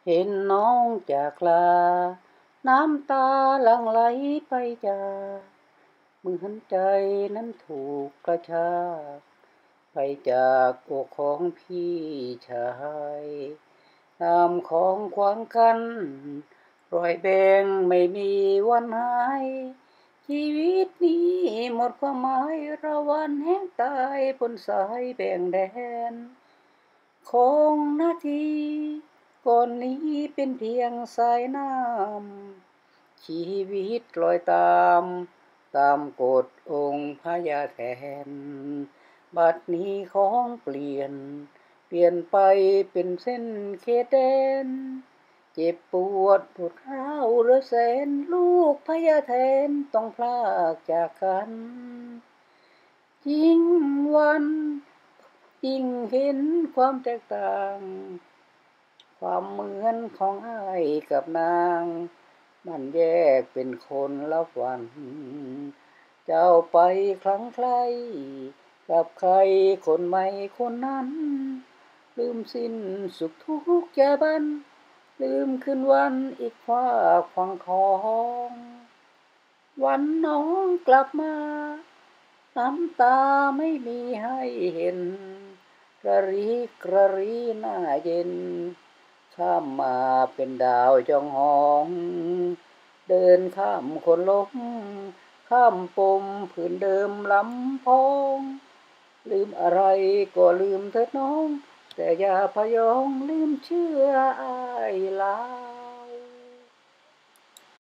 เห็นน้องจากลาน้ำตาหลั่งไหลไปจากเหมือนใจนั้นถูกกระชากไปจากอกของพี่ชายน้ำของขวางกันรอยแบ่งไม่มีวันหายชีวิตนี้หมดความหมายระวันแห่งตายบนสายแบ่งแดนของนาทีก่อนนี้เป็นเพียงสายน้ำชีวิตลอยตามกฎองค์พญาแทนบัดนี้ของเปลี่ยนไปเป็นเส้นเขตแดนเจ็บปวดร้าวเหลือแสนลูกพญาแทนต้องพลากจากกันยิ่งวันยิ่งเห็นความแตกต่างความเหมือนของอ้ายกับนางมันแยกเป็นคนละวันเจ้าไปครั้งใครกับใครคนใหม่คนนั้นลืมสิ้นสุขทุกข์ยาบันลืมคืนวันอีกว่าฟังของวันน้องกลับมาน้ำตาไม่มีให้เห็นกระรีหน้าเย็นข้ามมาเป็นดาวจองหองเดินข้ามคนล้มข้ามปมผืนเดิมลำพองลืมอะไรก็ลืมเถิดน้องแต่อย่าพยองลืมเชื่ออ้ายลา